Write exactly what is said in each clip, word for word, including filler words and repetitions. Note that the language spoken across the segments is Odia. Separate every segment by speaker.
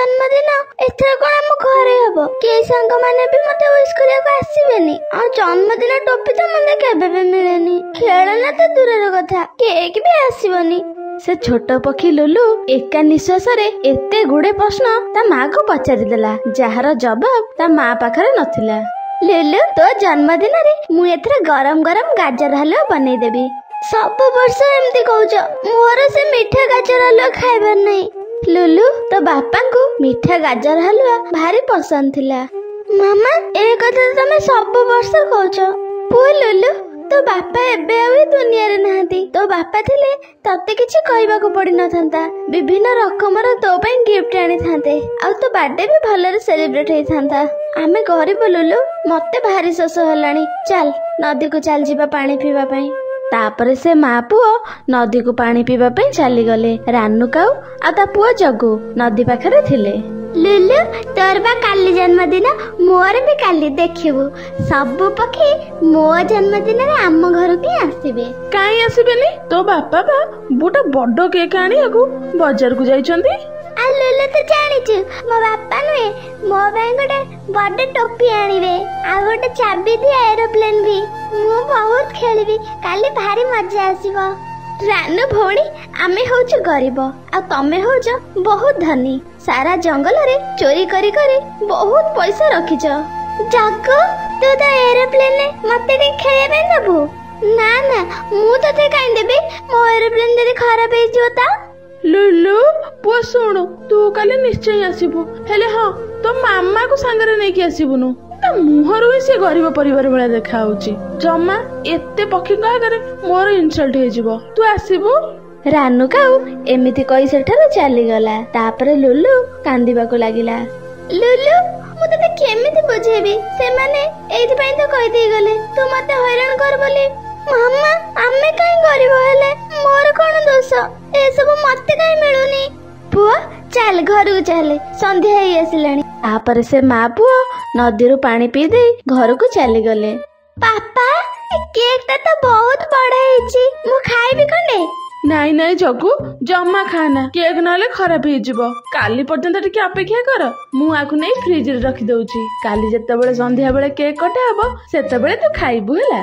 Speaker 1: जन्मदिन एथर कौन आम घरे हम के सांग माने भी मते विश करिया आसीबेनी आ जन्मदिन टोपी तो मते केबे भी मिलेनी खेलना तो दूर कथा केक भी आसीबनी। से छोट पक्षी लुलु एका निश्वास रे एते गुड़े प्रश्न ता माँ को पचारि देला जार जवाब ता माँ पाखरे नथिला। लुलु तो जन्मदिन रे मु एथरे गरम गरम गाजर हलवा बनै देबी। सब वर्ष एमती कहूच मोर से मीठा गाजर हलवा खाइबार नहीं। लुलु तो बापा को मीठा गाजर हलवा भारी पसंद थिला। मामा ए कथा तमे सब वर्ष कहूच। पुओ लुलु तो बापा एबे आउ दुनिया रे नहांती तो बापा थिले तते किछि कहबा को पड़ी न थांता विभिन्न रकमर तो पई गिफ्ट आनी थांते आ तो बर्थडे भी भलरे सेलिब्रेट हेई थांता। आमे गरीब लुलु मते भारी शोष हलानी चल नदी को चल जीवा पानी पीवा पई। तापरे से माँ पुओ नदी को पानी पीवा पई चली गले। रानू काऊ आ ता पुओ जगू नदी पाखरे थिले। लुलु तोर बा काली जन्मदिन मोर भी काली देखिबू सब पक्षी मो जन्मदिन रे आम घर के आसीबे।
Speaker 2: काई आसीबेनी तो बापा बा बुटा बड्डो केक आनी को बाजार को जाइचंदी।
Speaker 1: आ लुलु तो जानिचु मो बापा नुए मो भाई गोटे बड्डे टोपी आनिबे आ गोटे चाबी दिया एरोप्लेन भी मु बहुत खेलबी काली भारी मजा आसीबो। रानू भौणी आमे होछु गरीब आ तमे होछ बहुत धनी सारा जंगल रे चोरी करी करी बहुत पैसा रखिछ। जाको तू तो एरोप्लेन ने मते रे खेले बे दबु ना ना मु तते काई देबे मो एरोप्लेन जदी खराब हे जोता।
Speaker 2: लुलु पुआ सुनु तू काले निश्चय आसीबु हेले हां तो मामा को संगरे नै कि आसीबुनु ता मुहरु ही से गरीब परिवार भला देखा होची जम्मा एते पक्षी का करे मोर इनसल्ट हे जिवो तू आसीबु।
Speaker 1: रानू काऊ एमिति कई सेठार चली गला। तापरे लुलु कांदिबा को लागिला। लुलु मु तते केमिति बुझेबी से माने एथि पई तो कहि दे गले तू मते हैरान कर बोली। मामा आमे काई गरीब हेले मोर कोन दोष ए सब मते काई मिलुनी। पुआ चल घर को चले संध्या ही आसिलानी। तापर से माँ पुओ नदी रू पानी पी दे घर को चली गले। पापा केक ता तो बहुत बड़ा हेची मु खाइबी खंडे।
Speaker 2: नाई नाई जगू जम्मा खाना केक नाले खराब हे जिवो काली पर्यंत टिके अपेक्षा कर मु आकु नै फ्रिज रे रखि दउची काली जत्ते बेले संध्या बेले केक कटा हबो सेते बेले तू खाइबु हेला।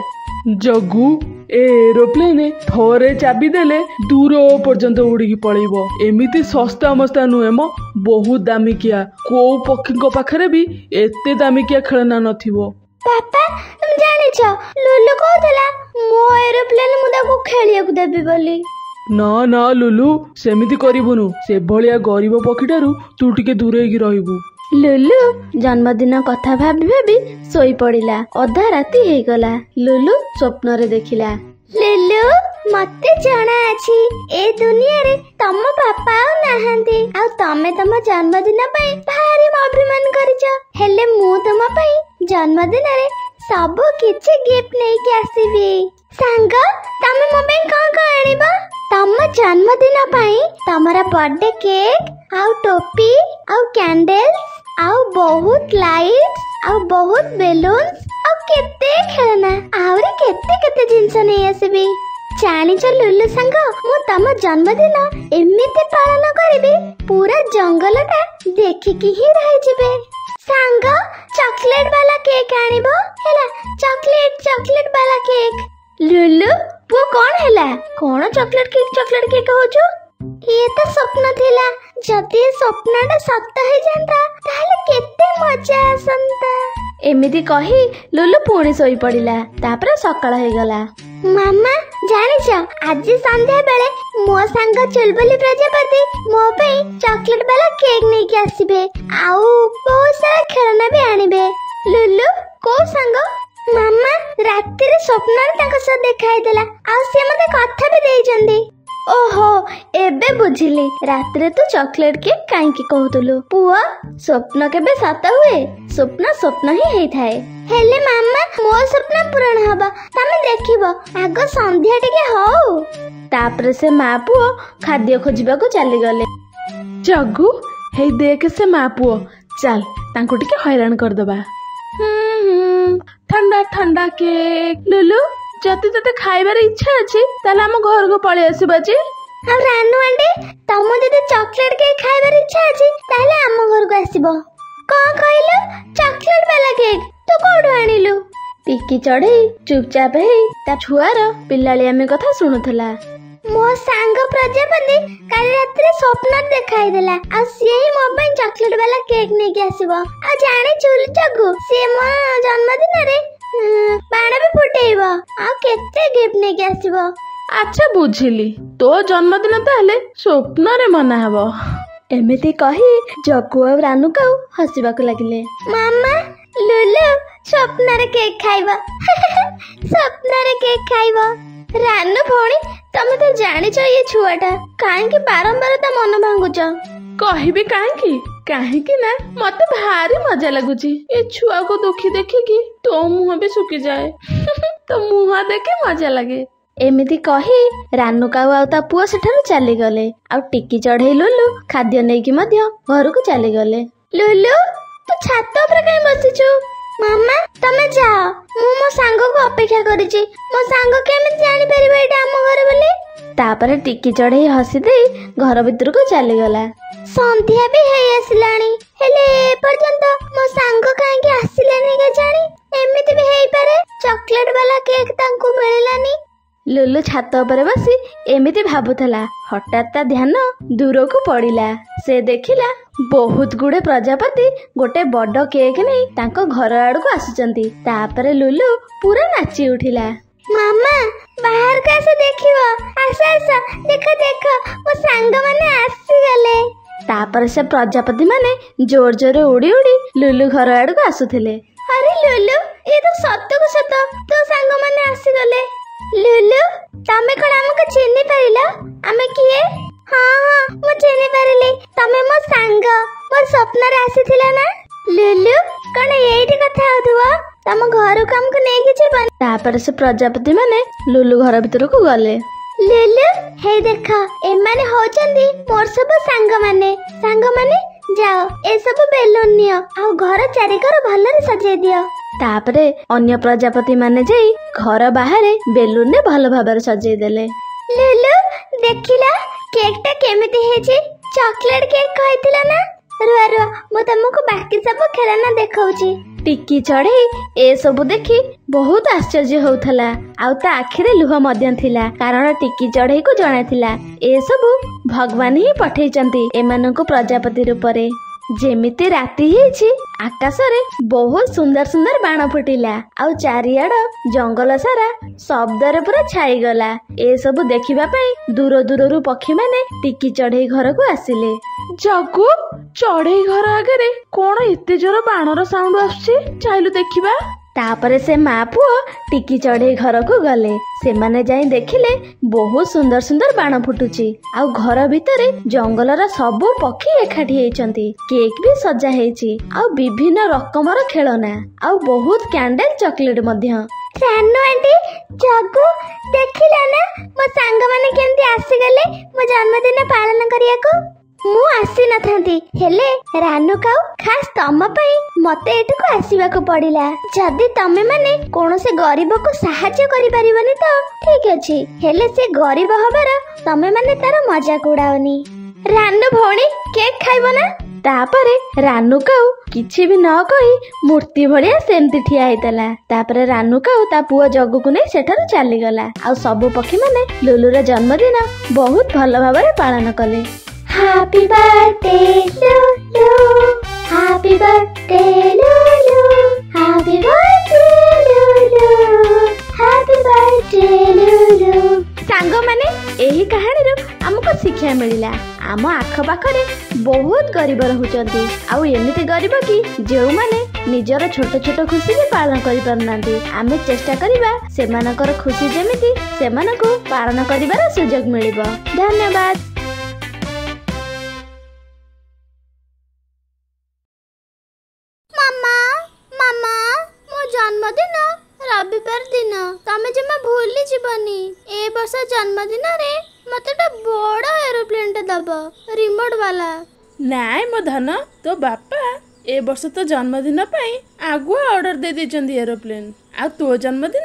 Speaker 3: जगू एरोप्लेन थोरे चाबी देले दूर पर्यंत उड़ीकी पळेबो एमिति सस्ता मस्ता नुहे म बहुत दामिकिया को पक्षी को पाखरे भी एते दामिकिया खेलना नथिबो।
Speaker 1: पापा तुम जानि छ लुलु कहतला मो एरोप्लेन मुदा को खेलिया को देबी बोली।
Speaker 3: ना ना लुलु सेमिति करिबुनु से भलिया गरीब पक्षीटारू तू टिके दूरे की रहिबु।
Speaker 1: लुलु जन्मदिन कथा भाबी भाबी सोई पड़िला अधा राती हे गला। लुलु स्वप्न रे देखिला। लुलु मते जाना अछि ए दुनिया रे तम पापा नाहंती आ तमे तम जन्मदिन पई भारी अभिमान करिछ हेले मु तम पई जन्मदिन रे सब किछि गिफ्ट नै के आसीबी। सांग तमे मो पई का का आनिबा तम जन्मदिन पई तमरा बर्थडे केक आ टोपी आ कैंडल्स आउ बहुत लाइट्स आउ बहुत बेलून्स आउ केते खेलना आउरी केते केते जिंस नै आसीबी। जानि छ लुलु संग मु तम जन्मदिन एमिते पालन करिबी पूरा जंगलटा देखिकी ही रहि जिबे। संग चॉकलेट वाला केक आनिबो हेला चॉकलेट चॉकलेट वाला केक। लुलु पु कोन हेला कोन चॉकलेट केक चॉकलेट केक होचो ये तो स्वप्न थिला जदि स्वप्नटा सत हे जानता ताले केते मजा आसंता। एमिति कही लुलु पुणी सोई पड़िला। तापर सकाळ हे गला। मामा जानि छ आज संध्या बेले मो संग चुलबुली प्रजापति मो पे चॉकलेट वाला केक नै के आसीबे आउ बहुत सारा खेलना भी आनिबे। लुलु को संग मामा राति रे स्वप्न ताका से देखाई देला आ से मते कथा भी देई जंदी। ओहो एबे बुझिली रात्रे तू चॉकलेट केक काई की कहतलु पुआ स्वप्न केबे सत हुए स्वप्न स्वप्न ही हेई थाए हेले मामा मो स्वप्न पूर्ण हबा तमे देखिबो आग संध्या टिके हो। तापर से माँ पुओ खाद्य खोजिबा को चली गले।
Speaker 2: जग्गू हे देख से माँ पुओ चल तांको टिके हैरान कर दबा। हम्म ठंडा ठंडा केक लुलु जति तते खाइबार इच्छा अछि ताले हम घर को पळे आसीबा जे
Speaker 1: ଆଉ ରାନୁ ଆଣ୍ଟି ତମ ଯଦି ଚକୋଲେଟ କେକ୍ ଖାଇବାର ଇଚ୍ଛା ଅଛି ତାହେଲେ ଆମ ଘରକୁ ଆସିବ। କଣ କହିଲୁ? ଚକୋଲେଟ ବାଲା କେକ୍ ତୁ କୋଉଠୁ ଆଣିଲୁ? ଟିକି ଚଢ଼େଇ ଚୁପଚାପ ହେଇ ତା ଛୁଆର ପିଲାଳିଆମି କଥା ଶୁଣୁଥିଲା। ମୋ ସାଙ୍ଗ ପ୍ରଜାପତି କାଲି ରାତିରେ ସ୍ୱପ୍ନରେ ଦେଖାଇଦେଲା ଆଉ ସିଏ ହିଁ ମୋ ପାଇଁ ଚକୋଲେଟ ବାଲା କେକ୍ ନେଇକି ଆସିବ। ଆଉ ଜାଣିଛୁ ଚଗୁ ସିଏ ମୋ ଜନ୍ମଦିନରେ ବାଣ ବି ଫୁଟେଇବ ଆଉ କେତେ ଗିଫ୍ଟ ନେଇକି ଆସିବ।
Speaker 2: ଆଚ୍ଛା ବୁଝିଲି, ତୋ ଜନ୍ମଦିନ ତାହେଲେ ସ୍ୱପ୍ନରେ ମନା ହବ।
Speaker 1: ଏମିତି କହି ଜଗୁ ଆଉ ରାନୁ କାଉ ହସିବାକୁ ଲାଗିଲେ। ମାମା ଲୁଲୁ ସ୍ୱପ୍ନରେ କେକ୍ ଖାଇବ ସ୍ୱପ୍ନରେ କେକ୍ ଖାଇବ। ରାନୁ ଭଉଣୀ ତମେ ତ ଜାଣିଛ ଇଏ ଛୁଆଟା କାହିଁକି ବାରମ୍ବାର ତା ମନ ଭାଙ୍ଗୁଛ?
Speaker 2: କହିବି କାହିଁକି? କାହିଁକି ନା ମତେ ଭାରି ମଜା ଲାଗୁଛି ଏ ଛୁଆକୁ ଦୁଃଖୀ ଦେଖିକି। ତୋ ମୁହଁ ବି ଶୁଖିଯାଏ ତୋ ମୁହଁ ଦେଖି ମଜା ଲାଗେ।
Speaker 1: ଏମିତି କହି ରାନୁ କାଉ ଆଉ ତା ପୁଅ ସେଠାରୁ ଚାଲିଗଲେ। ଆଉ ଟିକି ଚଢ଼େଇ ଲୁଲୁ ଖାଦ୍ୟ ନେଇକି ମଧ୍ୟ ଘରକୁ ଚାଲିଗଲେ। ଲୁଲୁ ତୁ ଛାତ ଉପରେ କାଇଁ ବସିଛୁ? ମାମା ତମେ ଯାଅ, ମୁଁ ମୋ ସାଙ୍ଗକୁ ଅପେକ୍ଷା କରିଛି। ମୋ ସାଙ୍ଗ କେମିତି ଜାଣିପାରିବ ଏଇଟା ଆମ ଘର ବୋଲି? ତାପରେ ଟିକି ଚଢ଼େଇ ହସି ଦେଇ ଘର ଭିତରକୁ ଚାଲିଗଲା। ସନ୍ଧ୍ୟା ବି ହେଇ ଆସିଲାଣି ହେଲେ ଏପର୍ଯ୍ୟନ୍ତ ମୋ ସାଙ୍ଗ କାହିଁକି ଆସିଲେନି କେଜାଣି? ଏମିତି ବି ହେଇପାରେ ଚକୋଲେଟ ବାଲା କେକ୍ ତାଙ୍କୁ ମିଳିଲାନି। ଲୁଲୁ ଛାତ ଉପରେ ବସି ଏମିତି ଭାବୁଥିଲା। ହଠାତ୍ ତା ଧ୍ୟାନ ଦୂରକୁ ପଡ଼ିଲା। ସେ ଦେଖିଲା ବହୁତ ଗୁଡେ ପ୍ରଜାପତି ଗୋଟେ ବଡ କେକ୍ ନେଇ ତାଙ୍କ ଘର ଆଡକୁ ଆସୁଛନ୍ତି। ତାପରେ ଲୁଲୁ ପୁରା ନାଚି ଉଠିଲା। ମାମା ବାହାରକୁ ଆସ ଦେଖିବ, ଆସ ଆସ ଦେଖ ଦେଖ ମୋ ସାଙ୍ଗମାନେ ଆସିଗଲେ। ତାପରେ ସେ ପ୍ରଜାପତି ମାନେ ଜୋର ଜୋରେ ଉଡି ଉଡି ଲୁଲୁ ଘର ଆଡକୁ ଆସୁଥିଲେ। ଆରେ ଲୁଲୁ ଏ ତ ସତକୁ ସତ ତୋ ସାଙ୍ଗମାନେ ଆସିଗଲେ। ଲୁଲୁ ତମେ କଣ ଆମକୁ ଚିହ୍ନି ପାରିଲ? ଆମେ କିଏ? ହଁ ହଁ ମୁଁ ଚିହ୍ନି ପାରିଲି, ତମେ ମୋ ସାଙ୍ଗ, ମୋ ସ୍ୱପ୍ନରେ ଆସିଥିଲ ନା? ଲୁଲୁ କଣ ଏଇଠି କଥା ହଉଥିବ? ତମ ଘରକୁ ଆମକୁ ନେଇକି ଯିବ? ତାପରେ ସେ ପ୍ରଜାପତି ମାନେ ଲୁଲୁ ଘର ଭିତରକୁ ଗଲେ। ଲୁଲୁ ହେଇ ଦେଖ ଏମାନେ ହଉଛନ୍ତି ମୋର ସବୁ ସାଙ୍ଗମାନେ। ସାଙ୍ଗମାନେ ଯାଅ ଏସବୁ ବେଲୁନ ନିଅ ଆଉ ଘର ଚାରିକର ଭଲରେ ସଜେଇ ଦିଅ। ତାପରେ ଅନ୍ୟ ପ୍ରଜାପତି ମାନେ ଯାଇ ଘର ବାହାରେ ବେଲୁନରେ ଭଲ ଭାବରେ ସଜେଇ ଦେଲେ। ଲୁଲୁ ଦେଖିଲ କେକ୍ ଟା କେମିତି ହେଇଛି? ଚକୋଲେଟ କେକ୍ କହିଥିଲ ନା? ରୁଆ ରୁଆ ମୁଁ ତମକୁ ବାକି ସବୁ ଖେଳନା ଦେଖଉଛି। ଟିକି ଚଢ଼େଇ ଏସବୁ ଦେଖି ବହୁତ ଆଶ୍ଚର୍ଯ୍ୟ ହଉଥିଲା ଆଉ ତା ଆଖିରେ ଲୁହ ମଧ୍ୟ ଥିଲା, କାରଣ ଟିକି ଚଢ଼େଇକୁ ଜଣାଥିଲା ଏସବୁ ଭଗବାନ ହିଁ ପଠେଇଛନ୍ତି ଏମାନଙ୍କୁ ପ୍ରଜାପତି ରୂପରେ। ଯେମିତି ରାତି ହେଇଛି ଆକାଶରେ ବହୁତ ସୁନ୍ଦର ସୁନ୍ଦର ବାଣ ଫୁଟିଲା ଆଉ ଚାରିଆଡ ଜଙ୍ଗଲ ସାରା ଶବ୍ଦରେ ପୁରା ଛାଇଗଲା। ଏସବୁ ଦେଖିବା ପାଇଁ ଦୂର ଦୂରରୁ ପକ୍ଷୀମାନେ ଟିକି ଚଢ଼େଇ ଘରକୁ ଆସିଲେ।
Speaker 2: ଜଗୁ ଚଢ଼େଇ ଘର ଆଗରେ କଣ ଏତେ ଜୋର ବାଣର ସାଉଣ୍ଡ ଆସୁଛି? ଚାଇଲୁ ଦେଖିବା।
Speaker 1: ତାପରେ ସେ ମା ପୁଅ ଟିକି ଚଢ଼େଇ ଘରକୁ ଗଲେ। ସେମାନେ ଯାଇ ଦେଖିଲେ ବହୁତ ସୁନ୍ଦର ସୁନ୍ଦର ବାଣ ଫୁଟୁଛି ଆଉ ଘର ଭିତରେ ଜଙ୍ଗଲର ସବୁ ପକ୍ଷୀ ଏକାଠି ହେଇଛନ୍ତି। କେକ୍ ବି ସଜା ହେଇଛି ଆଉ ବିଭିନ୍ନ ରକମର ଖେଳନା ଆଉ ବହୁତ କ୍ୟାଣ୍ଡେଲ ଚକୋଲେଟ ମଧ୍ୟ। ରାନୁ ଆଣ୍ଟି ଜଗୁ ଦେଖିଲା ନା ମୋ ସାଙ୍ଗମାନେ କେମିତି ଆସିଗଲେ ମୋ ଜନ୍ମଦିନ ପାଳନ କରିବାକୁ? ମୁଁ ଆସି ନଥାନ୍ତି ହେଲେ ରାନୁ କାଉ ଖାସ୍ ତମ ପାଇଁ ମତେ ଏଠିକୁ ଆସିବାକୁ ପଡିଲା। ଯଦି ତମେ ମାନେ କୌଣସି ଗରିବକୁ ସାହାଯ୍ୟ କରିପାରିବନି ତ ଠିକ ଅଛି, ହେଲେ ସେ ଗରିବ ହବାର ତମେ ମାନେ ତାର ମଜାକ ଉଡାଅନି। ରାନୁ ଭଉଣୀ କେକ୍ ଖାଇବ ନା? ତାପରେ ରାନୁ କାଉ କିଛି ବି ନ କହି ମୂର୍ତ୍ତି ଭଳିଆ ସେମିତି ଠିଆ ହେଇଥିଲା। ତାପରେ ରାନୁ କାଉ ତା ପୁଅ ଜଗୁକୁ ନେଇ ସେଠାରୁ ଚାଲିଗଲା ଆଉ ସବୁ ପକ୍ଷୀ ମାନେ ଲୁଲୁର ଜନ୍ମଦିନ ବହୁତ ଭଲ ଭାବରେ ପାଳନ କଲେ। Happy birthday Lulu, happy birthday Lulu, happy birthday Lulu, happy birthday Lulu। ସାଙ୍ଗମାନେ ଏହି କାହାଣୀରୁ ଆମକୁ ଶିକ୍ଷା ମିଳିଲା ଆମ ଆଖପାଖରେ ବହୁତ ଗରିବ ରହୁଛନ୍ତି ଆଉ ଏମିତି ଗରିବ କି ଯେଉଁମାନେ ନିଜର ଛୋଟ ଛୋଟ ଖୁସି ବି ପାଳନ କରିପାରୁନାହାନ୍ତି। ଆମେ ଚେଷ୍ଟା କରିବା ସେମାନଙ୍କର ଖୁସି ଯେମିତି ସେମାନଙ୍କୁ ପାଳନ କରିବାର ସୁଯୋଗ ମିଳିବ। ଧନ୍ୟବାଦ। ଜନ୍ମଦିନ ରବିବାର ଦିନ ତମେ ଜମା ଭୁଲି ଯିବନି। ଏ ବର୍ଷ ଜନ୍ମଦିନରେ ମତେ ଗୋଟେ ବଡ ଏରୋପ୍ଲେନ ଟେ ଦବ, ରିମୋଟ ବାଲା।
Speaker 2: ନାଇଁ ମୋ ଧନ, ତୋ ବାପା ଏ ବର୍ଷ ତ ଜନ୍ମଦିନ ପାଇଁ ଆଗୁଆ ଅର୍ଡର ଦେଇ ଦେଇଛନ୍ତି ଏରୋପ୍ଲେନ। ଆଉ ତୋ ଜନ୍ମଦିନରେ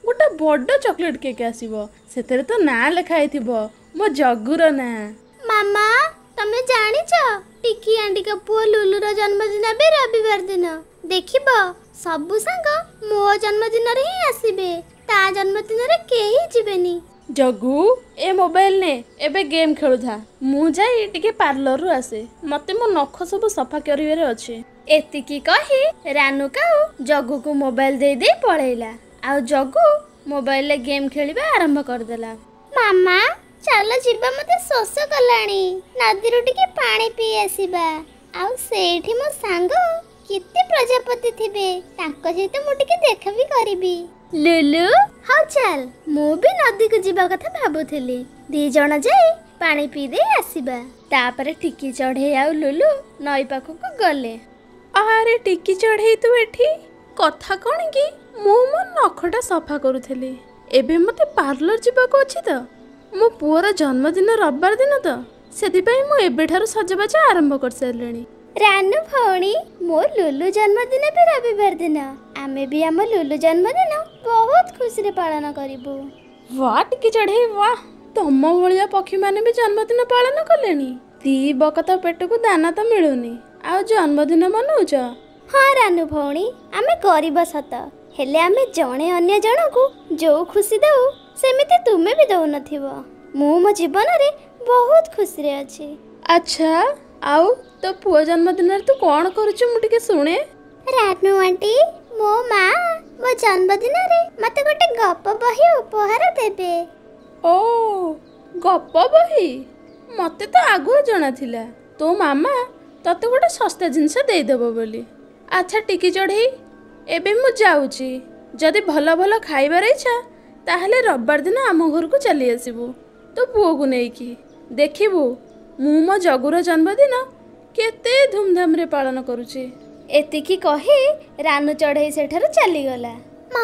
Speaker 2: ଗୋଟେ ବଡ଼ ଚକୋଲେଟ୍ କେକ୍ ଆସିବ। ସେଥିରେ ତ ନାଁ ଲେଖା ହେଇଥିବ ମୋ ଜଗୁର ନାଁ।
Speaker 1: ମାମା ତମେ ଜାଣିଛ ଟିକି ଆଣ୍ଟିଙ୍କ ପୁଅ ଲୁଲୁର ଜନ୍ମଦିନ ବି ରବିବାର ଦିନ। ଦେଖିବ ସବୁ ସାଙ୍ଗ ମୋ ଜନ୍ମଦିନରେ ହିଁ ଆସିବେ, ତା ଜନ୍ମଦିନରେ କେହି ଯିବେନି।
Speaker 2: ଜଗୁ ଏ ମୋବାଇଲ ନେ, ଏବେ ଗେମ୍ ଖେଳୁଥା। ମୁଁ ଯାଇ ଟିକେ ପାର୍ଲରରୁ ଆସେ, ମତେ ମୋ ନଖ ସବୁ ସଫା କରିବାରେ ଅଛି।
Speaker 1: ଏତିକି କହି ରାନୁ କାଉ ଜଗୁକୁ ମୋବାଇଲ ଦେଇ ଦେଇ ପଳେଇଲା। ଆଉ ଜଗୁ ମୋବାଇଲରେ ଗେମ୍ ଖେଳିବା ଆରମ୍ଭ କରିଦେଲା। ମାମା ଚାଲ ଯିବା, ମତେ ଶୋଷ କଲାଣି। ନଦୀରୁ ଟିକେ ପାଣି ପିଇ ଆସିବା। ଆଉ ସେଇଠି ମୋ ସାଙ୍ଗ କେତେ ପ୍ରଜାପତି ଥିବେ, ତାଙ୍କ ସହିତ ମୁଁ ଟିକେ ଦେଖା ବି କରିବି। ଲୁଲୁ ହଉ ଚାଲ, ମୁଁ ବି ନଦୀକୁ ଯିବା କଥା ଭାବୁଥିଲି। ଦି ଜଣ ଯାଇ ପାଣି ପିଇ ଦେଇ ଆସିବା। ତାପରେ ଟିକି ଚଢ଼େଇ ଆଉ ଲୁଲୁ ନଈ ପାଖକୁ ଗଲେ।
Speaker 2: ଆରେ ଟିକି ଚଢ଼େଇ ତୁ ଏଠି? କଥା କ'ଣ କି, ମୁଁ ମୋ ନଖଟା ସଫା କରୁଥିଲି। ଏବେ ମତେ ପାର୍ଲର ଯିବାକୁ ଅଛି ତ। ମୋ ପୁଅର ଜନ୍ମଦିନ ରବିବାର ଦିନ ତ, ସେଥିପାଇଁ ମୁଁ ଏବେଠାରୁ ସଜବାଜ ଆରମ୍ଭ କରିସାରିଲିଣି।
Speaker 1: ରାନୁ ଭଉଣୀ, ମୋ ଲୁଲୁ ଜନ୍ମଦିନ ବି ରବିବାର ଦିନ। ଆମେ ବି ଆମ ଲୁଲୁ ଜନ୍ମଦିନ ବହୁତ ଖୁସିରେ ପାଳନ କରିବୁ।
Speaker 2: ୱାଃ ଟିକି ଚଢ଼େଇ ୱାଃ, ତମ ଭଳିଆ ପକ୍ଷୀମାନେ ବି ଜନ୍ମଦିନ ପାଳନ କଲେଣି। ଦି ବକତ ପେଟକୁ ଦାନା ତ ମିଳୁନି, ଆଉ ଜନ୍ମଦିନ ମନଉଛ?
Speaker 1: ହଁ ରାନୁ ଭଉଣୀ, ଆମେ ଗରିବ ସତ, ହେଲେ ଆମେ ଜଣେ ଅନ୍ୟ ଜଣକୁ ଯୋଉ ଖୁସି ଦଉ ସେମିତି ତୁମେ ବି ଦଉନଥିବ। ମୁଁ ମୋ ଜୀବନରେ ବହୁତ ଖୁସିରେ ଅଛି।
Speaker 2: ଆଚ୍ଛା, ଆଉ ତୋ ପୁଅ ଜନ୍ମଦିନରେ ତୁ କ'ଣ କରୁଛୁ ମୁଁ ଟିକେ ଶୁଣେ।
Speaker 1: ରାନୁ ଆଣ୍ଟି, ମୋ ମା ମୋ ଜନ୍ମଦିନରେ ମତେ ଗୋଟେ ଗପ ବହି ଉପହାର ଦେବେ।
Speaker 2: ଓ ଗପ ବହି? ମତେ ତ ଆଗୁଆ ଜଣାଥିଲା ତୋ ମାମା ତତେ ଗୋଟେ ଶସ୍ତା ଜିନିଷ ଦେଇଦେବ ବୋଲି। ଆଚ୍ଛା ଟିକି ଚଢ଼େଇ, ଏବେ ମୁଁ ଯାଉଛି। ଯଦି ଭଲ ଭଲ ଖାଇବାର ଇଚ୍ଛା ତାହେଲେ ରବିବାର ଦିନ ଆମ ଘରକୁ ଚାଲି ଆସିବୁ ତୋ ପୁଅକୁ ନେଇକି। ଦେଖିବୁ ମୁଁ ମୋ ଜଗୁର ଜନ୍ମଦିନ କେତେ ଧୁମଧାମରେ ପାଳନ କରୁଛି।
Speaker 1: ଏତିକି କହି ରାନୁ ଚଢ଼େଇ ସେଠାରୁ ଚାଲିଗଲା। ମା,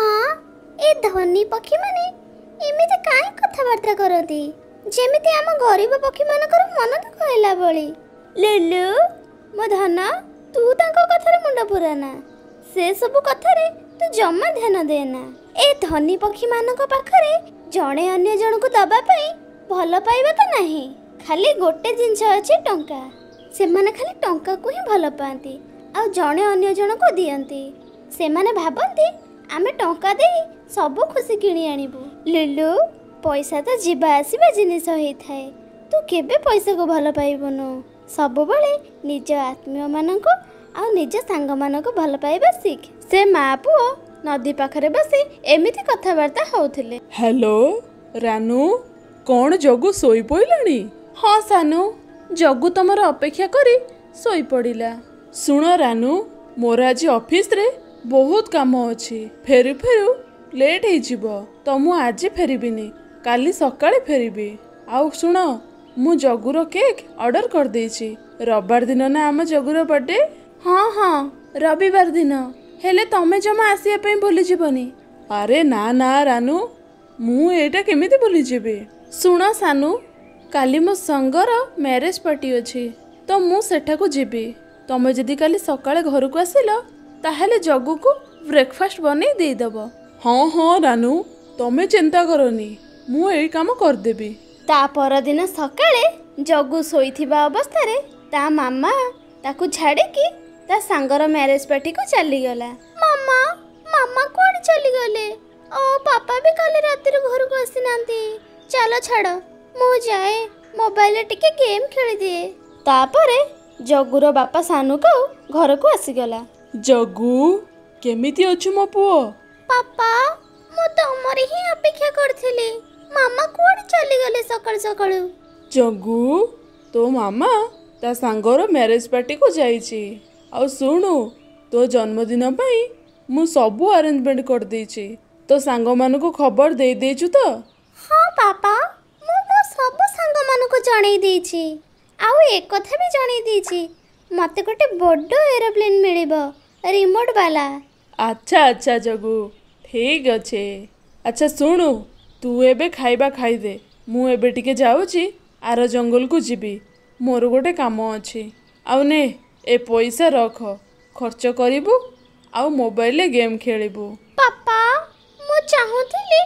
Speaker 1: ଏ ଧନୀ ପକ୍ଷୀମାନେ ଏମିତି କାହିଁ କଥାବାର୍ତ୍ତା କରନ୍ତି, ଯେମିତି ଆମ ଗରିବ ପକ୍ଷୀମାନଙ୍କର ମନ ଦୁଃଖ ହେଲା ଭଳି। ଲୁଲୁ ମୋ ଧନ, ତୁ ତାଙ୍କ କଥାରେ ମୁଣ୍ଡ ପୁରାନା। ସେ ସବୁ କଥାରେ ତୁ ଜମା ଧ୍ୟାନ ଦେନା। ଏ ଧନୀ ପକ୍ଷୀମାନଙ୍କ ପାଖରେ ଜଣେ ଅନ୍ୟ ଜଣକୁ ଦବା ପାଇଁ ଭଲ ପାଇବା ତ ନାହିଁ, ଖାଲି ଗୋଟେ ଜିନିଷ ଅଛି, ଟଙ୍କା। ସେମାନେ ଖାଲି ଟଙ୍କାକୁ ହିଁ ଭଲ ପାଆନ୍ତି, ଆଉ ଜଣେ ଅନ୍ୟ ଜଣକୁ ଦିଅନ୍ତି। ସେମାନେ ଭାବନ୍ତି ଆମେ ଟଙ୍କା ଦେଇ ସବୁ ଖୁସି କିଣି ଆଣିବୁ। ଲୁଲୁ, ପଇସା ତ ଯିବା ଆସିବା ଜିନିଷ ହେଇଥାଏ, ତୁ କେବେ ପଇସାକୁ ଭଲ ପାଇବୁନୁ। ସବୁବେଳେ ନିଜ ଆତ୍ମୀୟମାନଙ୍କୁ ଆଉ ନିଜ ସାଙ୍ଗମାନଙ୍କୁ ଭଲ ପାଇବା ଶିଖ। ସେ ମା ପୁଅ ନଦୀ ପାଖରେ ବସି ଏମିତି କଥାବାର୍ତ୍ତା ହଉଥିଲେ।
Speaker 3: ହ୍ୟାଲୋ ରାନୁ, କ'ଣ ଜଗୁ ଶୋଇପଇଲାଣି?
Speaker 2: ହଁ ସାନୁ, ଜଗୁ ତମର ଅପେକ୍ଷା କରି ଶୋଇପଡ଼ିଲା।
Speaker 3: ଶୁଣ ରାନୁ, ମୋର ଆଜି ଅଫିସରେ ବହୁତ କାମ ଅଛି। ଫେରୁ ଫେରୁ ଲେଟ୍ ହେଇଯିବ, ତ ମୁଁ ଆଜି ଫେରିବିନି, କାଲି ସକାଳେ ଫେରିବି। ଆଉ ଶୁଣ, ମୁଁ ଜଗୁର କେକ୍ ଅର୍ଡ଼ର କରିଦେଇଛି। ରବିବାର ଦିନ ନା ଆମ ଜଗୁର ବର୍ଥଡେ।
Speaker 2: ହଁ ହଁ ରବିବାର ଦିନ, ହେଲେ ତମେ ଜମା ଆସିବା ପାଇଁ ଭୁଲିଯିବନି।
Speaker 3: ଆରେ ନା ନା ରାନୁ, ମୁଁ ଏଇଟା କେମିତି ଭୁଲିଯିବି।
Speaker 2: ଶୁଣ ସାନୁ, କାଲି ମୋ ସାଙ୍ଗର ମ୍ୟାରେଜ୍ ପାର୍ଟି ଅଛି, ତ ମୁଁ ସେଠାକୁ ଯିବି। ତମେ ଯଦି କାଲି ସକାଳେ ଘରକୁ ଆସିଲ ତାହେଲେ ଜଗୁକୁ ବ୍ରେକଫାଷ୍ଟ ବନେଇ ଦେଇଦେବ।
Speaker 3: ହଁ ହଁ ରାନୁ, ତମେ ଚିନ୍ତା କରନି, ମୁଁ ଏଇ କାମ କରିଦେବି।
Speaker 1: ତା ପରଦିନ ସକାଳେ ଜଗୁ ଶୋଇଥିବା ଅବସ୍ଥାରେ ତା ମାମା ତାକୁ ଛାଡ଼ିକି ତା ସାଙ୍ଗର ମ୍ୟାରେଜ୍ ପାର୍ଟିକୁ ଚାଲିଗଲା। ମାମା ମାମା କୁଆଡ଼େ ଚାଲିଗଲେ? ଓ ପାପା ବି କାଲି ରାତିରେ ଘରକୁ ଆସିନାହାନ୍ତି। ଚାଲ ଛାଡ଼, ମୁଁ ଯାଏ ମୋବାଇଲରେ ଟିକେ ଗେମ୍ ଖେଳିଦିଏ। ତାପରେ ଜଗୁର ବାପା ସାନୁ କାଉ ଘରକୁ ଆସିଗଲା।
Speaker 3: ଜଗୁ, କେମିତି ଅଛୁ ମୋ ପୁଅ?
Speaker 1: ପାପା, ମୁଁ ତମରି ହିଁ ଅପେକ୍ଷା କରିଥିଲି। ମାମା କୁଆଡ଼େ ଚାଲିଗଲେ ସକାଳୁ ସକାଳୁ?
Speaker 3: ଜଗୁ, ତୋ ମାମା ତା ସାଙ୍ଗର ମ୍ୟାରେଜ୍ ପାର୍ଟିକୁ ଯାଇଛି। ଆଉ ଶୁଣୁ, ତୋ ଜନ୍ମଦିନ ପାଇଁ ମୁଁ ସବୁ ଆରେଞ୍ଜମେଣ୍ଟ କରିଦେଇଛି। ତୋ ସାଙ୍ଗମାନଙ୍କୁ ଖବର ଦେଇଦେଇଛୁ ତ?
Speaker 1: ହଁ ପାପା, ମୁଁ ମୋ ସବୁ ସାଙ୍ଗମାନଙ୍କୁ ଜଣେଇ ଦେଇଛି। ଆଉ ଏକଥା ବି ଜଣେଇ ଦେଇଛି, ମୋତେ ଗୋଟେ ବଡ଼ ଏରୋପ୍ଲେନ୍ ମିଳିବ, ରିମୋଟ୍ ବାଲା।
Speaker 3: ଆଚ୍ଛା ଆଚ୍ଛା ଜଗୁ, ଠିକ୍ ଅଛି। ଆଚ୍ଛା ଶୁଣୁ, ତୁ ଏବେ ଖାଇବା ଖାଇଦେ। ମୁଁ ଏବେ ଟିକେ ଯାଉଛି ଆର ଜଙ୍ଗଲକୁ ଯିବି, ମୋର ଗୋଟେ କାମ ଅଛି। ଆଉ ନେ, ଏ ପଇସା ରଖ, ଖର୍ଚ୍ଚ କରିବୁ ଆଉ ମୋବାଇଲରେ ଗେମ୍ ଖେଳିବୁ।
Speaker 1: ପାପା, ମୁଁ ଚାହୁଁଥିଲି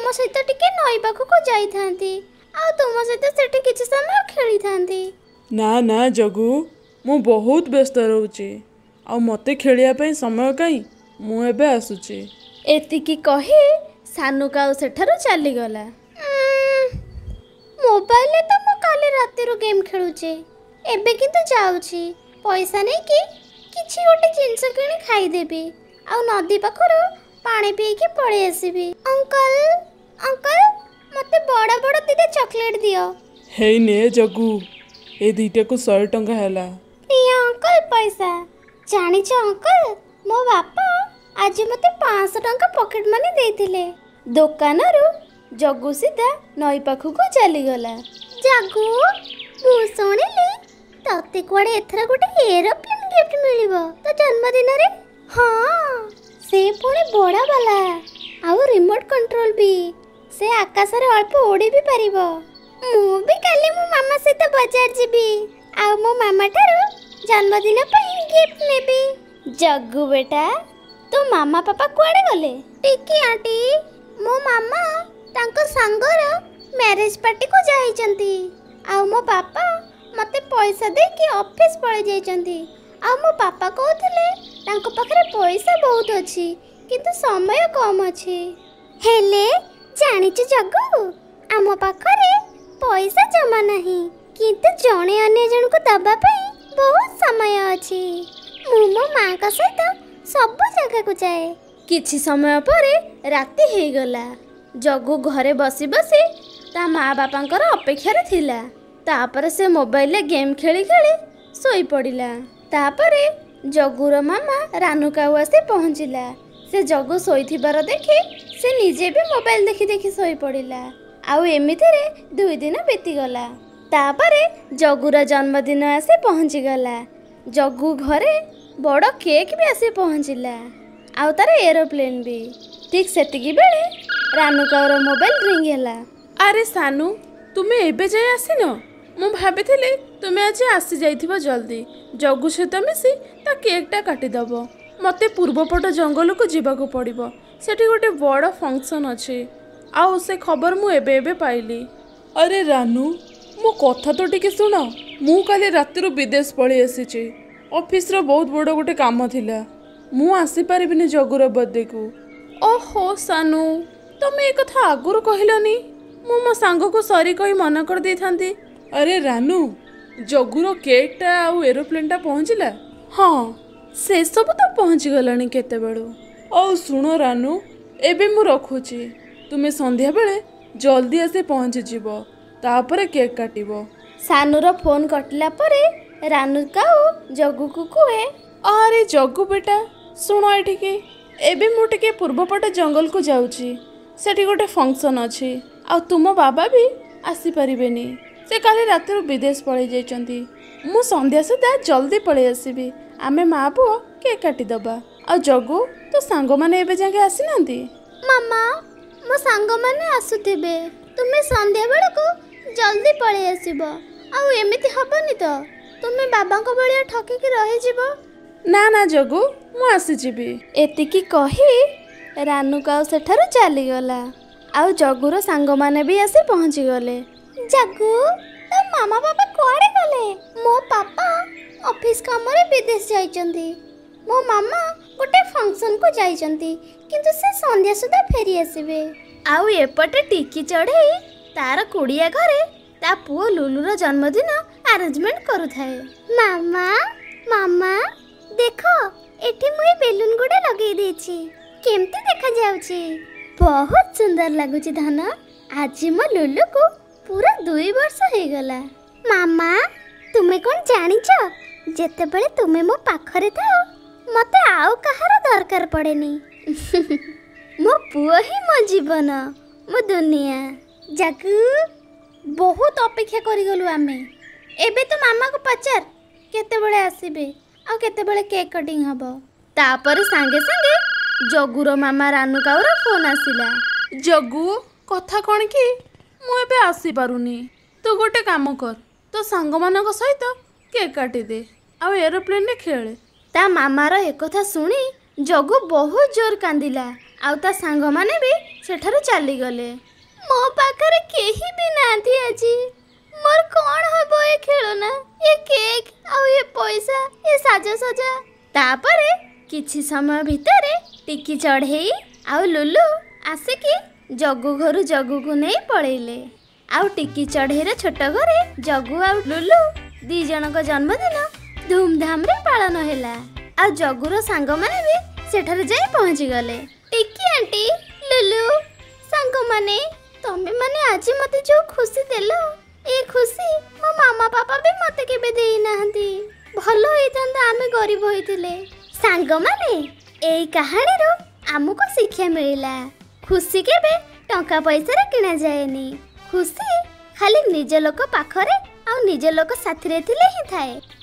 Speaker 1: ତମ ସହିତ ଟିକେ ନଈ ପାଖକୁ ଯାଇଥାନ୍ତି ଆଉ ତୁମ ସହିତ ସେଠି କିଛି ସମୟ ଖେଳିଥାନ୍ତି।
Speaker 3: ନା ନା ଜଗୁ, ମୁଁ ବହୁତ ବ୍ୟସ୍ତ ରହୁଛି ଆଉ ମୋତେ ଖେଳିବା ପାଇଁ ସମୟ କାହିଁ, ମୁଁ ଏବେ ଆସୁଛି।
Speaker 1: ଏତିକି କହି ସାନୁକାଉ ସେଠାରୁ ଚାଲିଗଲା। ମୋବାଇଲରେ ତ ମୁଁ କାଲି ରାତିରୁ ଗେମ୍ ଖେଳୁଛି, ଏବେ କିନ୍ତୁ ଯାଉଛି ପଇସା ନେଇକି କିଛି ଗୋଟେ ଜିନିଷ କିଣି ଖାଇଦେବି ଆଉ ନଦୀ ପାଖରୁ ପାଣି ପିଇକି ପଳେଇ ଆସିବି। ଅଙ୍କଲ ଅଙ୍କଲ ମୋତେ ବଡ଼ ବଡ଼ ଦିଟା ଚକୋଲେଟ୍ ଦିଅ।
Speaker 3: ହେଇ ନେ ଜଗୁ, ଏ ଦୁଇଟାକୁ ଶହେ ଟଙ୍କା ହେଲା।
Speaker 1: ପ୍ରିୟ ଅଙ୍କଲ ପଇସା। ଜାଣିଛ ଅଙ୍କଲ, ମୋ ବାପା ଆଜି ମୋତେ ପାଞ୍ଚଶହ ଟଙ୍କା ପକେଟ୍ ମନି ଦେଇଥିଲେ। ଦୋକାନରୁ ଜଗୁ ସିଧା ନଈ ପାଖକୁ ଚାଲିଗଲା। ଜଗୁ, ମୁଁ ଶୁଣିଲି ତତେ କୁଆଡ଼େ ଏଥର ଗୋଟେ ଏରୋପ୍ଲେନ୍ ଗିଫ୍ଟ ମିଳିବ ତୋ ଜନ୍ମଦିନରେ। ହଁ, ସେ ପୁଣି ବଡ଼ ବାଲା ଆଉ ରିମୋଟ୍ କଣ୍ଟ୍ରୋଲ ବି। ସେ ଆକାଶରେ ଅଳ୍ପ ଉଡ଼ି ବି ପାରିବ। ମୁଁ ବି କାଲି ମୋ ମାମା ସହିତ ବଜାର ଯିବି ଆଉ ମୋ ମାମା ଠାରୁ ଜନ୍ମଦିନ ପାଇଁ ଗିଫ୍ଟ ନେବି। ଜଗୁ ବେଟା, ତୋ ମାମା ପାପା କୁଆଡ଼େ ଗଲେ? ଟିକି ଆଣ୍ଟି, ମୋ ମାମା ତାଙ୍କ ସାଙ୍ଗର ମ୍ୟାରେଜ୍ ପାର୍ଟିକୁ ଯାଇଛନ୍ତି ଆଉ ମୋ ବାପା ମୋତେ ପଇସା ଦେଇକି ଅଫିସ୍ ପଳେଇ ଯାଇଛନ୍ତି। ଆଉ ମୋ ବାପା କହୁଥିଲେ ତାଙ୍କ ପାଖରେ ପଇସା ବହୁତ ଅଛି କିନ୍ତୁ ସମୟ କମ୍ ଅଛି। ହେଲେ ଜାଣିଛୁ ଜଗୁ, ଆମ ପାଖରେ ପଇସା ଜମା ନାହିଁ କିନ୍ତୁ ଜଣେ ଅନ୍ୟ ଜଣକୁ ଦେବା ପାଇଁ ବହୁତ ସମୟ ଅଛି। ମୁଁ ମୋ ମାଙ୍କ ସହିତ ସବୁ ଜାଗାକୁ ଯାଏ। କିଛି ସମୟ ପରେ ରାତି ହେଇଗଲା। ଜଗୁ ଘରେ ବସି ବସି ତା ମା ବାପାଙ୍କର ଅପେକ୍ଷାରେ ଥିଲା। ତାପରେ ସେ ମୋବାଇଲରେ ଗେମ୍ ଖେଳି ଖେଳି ଶୋଇପଡ଼ିଲା। ତାପରେ ଜଗୁର ମାମା ରାନୁକାଉ ଆସି ପହଞ୍ଚିଲା। ସେ ଜଗୁ ଶୋଇଥିବାର ଦେଖି ସେ ନିଜେ ବି ମୋବାଇଲ ଦେଖି ଦେଖି ଶୋଇପଡ଼ିଲା। ଆଉ ଏମିତିରେ ଦୁଇ ଦିନ ବିତିଗଲା। ତାପରେ ଜଗୁର ଜନ୍ମଦିନ ଆସି ପହଞ୍ଚିଗଲା। ଜଗୁ ଘରେ ବଡ଼ କେକ୍ ବି ଆସି ପହଞ୍ଚିଲା ଆଉ ତାର ଏରୋପ୍ଲେନ୍ ବି। ଠିକ୍ ସେତିକି ବେଳେ ରାନୁକାଉର ମୋବାଇଲ ରିଙ୍ଗ ହେଲା।
Speaker 2: ଆରେ ସାନୁ, ତୁମେ ଏବେ ଯାଏ ଆସିନ? ମୁଁ ଭାବିଥିଲି ତୁମେ ଆଜି ଆସିଯାଇଥିବ ଜଲ୍ଦି। ଜଗୁ ସହିତ ମିଶି ତା କେକ୍ଟା କାଟିଦେବ। ମୋତେ ପୂର୍ବପଟ ଜଙ୍ଗଲକୁ ଯିବାକୁ ପଡ଼ିବ, ସେଠି ଗୋଟେ ବଡ଼ ଫଙ୍କସନ୍ ଅଛି ଆଉ ସେ ଖବର ମୁଁ ଏବେ ଏବେ ପାଇଲି।
Speaker 3: ଆରେ ରାନୁ, ମୋ କଥା ତ ଟିକେ ଶୁଣ। ମୁଁ କାଲି ରାତିରୁ ବିଦେଶ ପଳେଇ ଆସିଛି। ଅଫିସର ବହୁତ ବଡ଼ ଗୋଟେ କାମ ଥିଲା, ମୁଁ ଆସିପାରିବିନି ଜଗୁର ବର୍ଥଡେକୁ।
Speaker 2: ଓହୋ ସାନୁ, ତମେ ଏ କଥା ଆଗରୁ କହିଲନି, ମୁଁ ମୋ ସାଙ୍ଗକୁ ସରି କହି ମନା କରିଦେଇଥାନ୍ତି।
Speaker 3: ଆରେ ରାନୁ, ଜଗୁର କେକ୍ଟା ଆଉ ଏରୋପ୍ଲେନ୍ଟା ପହଞ୍ଚିଲା?
Speaker 2: ହଁ, ସେସବୁ ତ ପହଞ୍ଚିଗଲାଣି କେତେବେଳୁ।
Speaker 3: ଆଉ ଶୁଣ ରାନୁ, ଏବେ ମୁଁ ରଖୁଛି। ତୁମେ ସନ୍ଧ୍ୟାବେଳେ ଜଲ୍ଦି ଆସି ପହଞ୍ଚିଯିବ, ତାପରେ କେକ୍ କାଟିବ।
Speaker 1: ସାନୁର ଫୋନ୍ କଟିଲା ପରେ ରାନୁକାଉ ଜଗୁକୁ କୁହେ,
Speaker 2: ଆରେ ଜଗୁ ବେଟା, ଶୁଣ ଏଠିକି। ଏବେ ମୁଁ ଟିକେ ପୂର୍ବପଟ ଜଙ୍ଗଲକୁ ଯାଉଛି, ସେଠି ଗୋଟେ ଫଙ୍କସନ୍ ଅଛି ଆଉ ତୁମ ବାବା ବି ଆସିପାରିବେନି। ସେ କାଲି ରାତିରୁ ବିଦେଶ ପଳେଇ ଯାଇଛନ୍ତି। ମୁଁ ସନ୍ଧ୍ୟା ସୁଦ୍ଧା ଜଲ୍ଦି ପଳେଇ ଆସିବି। ଆମେ ମା ପୁଅ କେକ୍ କାଟିଦେବା। ଆଉ ଜଗୁ, ତୋ ସାଙ୍ଗମାନେ ଏବେ ଯାକେ ଆସିନାହାନ୍ତି?
Speaker 1: ମାମା, ମୋ ସାଙ୍ଗମାନେ ଆସୁଥିବେ। ତୁମେ ସନ୍ଧ୍ୟା ବେଳକୁ ଜଲ୍ଦି ପଳେଇ ଆସିବ। ଆଉ ଏମିତି ହବନି ତ, ତୁମେ ବାବାଙ୍କ ଭଳିଆ ଠକିକି ରହିଯିବ।
Speaker 2: ନା ନା ଜଗୁ, ମୁଁ ଆସିଯିବି।
Speaker 1: ଏତିକି କହି ରାନୁକାଉ ସେଠାରୁ ଚାଲିଗଲା ଆଉ ଜଗୁର ସାଙ୍ଗମାନେ ବି ଆସି ପହଞ୍ଚିଗଲେ। ଜଗୁ, ତୋ ମାମା ବାବା କୁଆଡ଼େ ଗଲେ? ମୋ ପାପା ଅଫିସ୍ କାମରେ ବିଦେଶ ଯାଇଛନ୍ତି। ମୋ ମାମା ଗୋଟେ ଫଙ୍କସନ୍କୁ ଯାଇଛନ୍ତି କିନ୍ତୁ ସେ ସନ୍ଧ୍ୟା ସୁଦ୍ଧା ଫେରି ଆସିବେ। ଆଉ ଏପଟେ ଟିକି ଚଢ଼େଇ ତାର କୁଡ଼ିଆ ଘରେ ତା ପୁଅ ଲୁଲୁର ଜନ୍ମଦିନ ଆରେଞ୍ଜମେଣ୍ଟ କରୁଥାଏ। ମାମା ମାମା ଦେଖ, ଏଠି ମୁଁ ଏ ବେଲୁନ୍ ଗୁଡ଼ା ଲଗେଇ ଦେଇଛି। କେମିତି ଦେଖାଯାଉଛି? ବହୁତ ସୁନ୍ଦର ଲାଗୁଛି ଧନ। ଆଜି ମୋ ଲୁଲୁକୁ ପୁରା ଦୁଇ ବର୍ଷ ହେଇଗଲା। ମାମା, ତୁମେ କ'ଣ ଜାଣିଛ, ଯେତେବେଳେ ତୁମେ ମୋ ପାଖରେ ଥାଅ ମୋତେ ଆଉ କାହାର ଦରକାର ପଡ଼େନି। ମୋ ପୁଅ ହିଁ ମୋ ଜୀବନ, ମୋ ଦୁନିଆ। ଜଗୁ, ବହୁତ ଅପେକ୍ଷା କରିଗଲୁ ଆମେ। ଏବେ ତ ମାମାକୁ ପଚାର କେତେବେଳେ ଆସିବେ ଆଉ କେତେବେଳେ କେକ୍ କଟିଂ ହବ। ତାପରେ ସାଙ୍ଗେ ସାଙ୍ଗେ ଜଗୁର ମାମା ରାନୁକାଉର ଫୋନ୍ ଆସିଲା।
Speaker 2: ଜଗୁ, କଥା କ'ଣ କି, ମୁଁ ଏବେ ଆସିପାରୁନି। ତୁ ଗୋଟେ କାମ କର, ତୋ ସାଙ୍ଗମାନଙ୍କ ସହିତ କେକ୍ କାଟିଦେ ଆଉ ଏରୋପ୍ଲେନ୍ରେ ଖେଳେ।
Speaker 1: ତା ମାମାର ଏକଥା ଶୁଣି ଜଗୁ ବହୁତ ଜୋର କାନ୍ଦିଲା ଆଉ ତା ସାଙ୍ଗମାନେ ବି ସେଠାରୁ ଚାଲିଗଲେ। ମୋ ପାଖରେ କେହି ବି ନାହାନ୍ତି ଆଜି। ମୋର କଣ ହବ ଏ ଖେଳନା, ଏ କେକ୍ ଆଉ ଏ ପଇସା, ଏ ସାଜସଜା। ତାପରେ କିଛି ସମୟ ଭିତରେ ଟିକି ଚଢ଼େଇ ଆଉ ଲୁଲୁ ଆସିକି ଜଗୁ ଘରୁ ଜଗୁକୁ ନେଇ ପଳେଇଲେ। ଆଉ ଟିକି ଚଢ଼େଇର ଛୋଟ ଘରେ ଜଗୁ ଆଉ ଲୁଲୁ ଦି ଜଣଙ୍କ ଜନ୍ମଦିନ ଧୁମଧାମରେ ପାଳନ ହେଲା। ଆଉ ଜଗୁର ସାଙ୍ଗମାନେ ବି ସେଠାରେ ଯାଇ ପହଞ୍ଚିଗଲେ। ଟିକି ଆଣ୍ଟି, ଲୁଲୁ ସାଙ୍ଗମାନେ, ତମେ ମାନେ ଆଜି ମତେ ଯୋଉ ଖୁସି ଦେଲ, ଏ ଖୁସି ମୋ ମାମା ପାପା ବି ମତେ କେବେ ଦେଇନାହାନ୍ତି। ଭଲ ହେଇଥାନ୍ତା ଆମେ ଗରିବ ହେଇଥିଲେ। ସାଙ୍ଗମାନେ, ଏଇ କାହାଣୀରୁ ଆମକୁ ଶିକ୍ଷା ମିଳିଲା, ଖୁସି କେବେ ଟଙ୍କା ପଇସାରେ କିଣା ଯାଏନି। ଖୁସି ଖାଲି ନିଜ ଲୋକ ପାଖରେ ଆଉ ନିଜ ଲୋକ ସାଥିରେ ଥିଲେ ହିଁ ଥାଏ।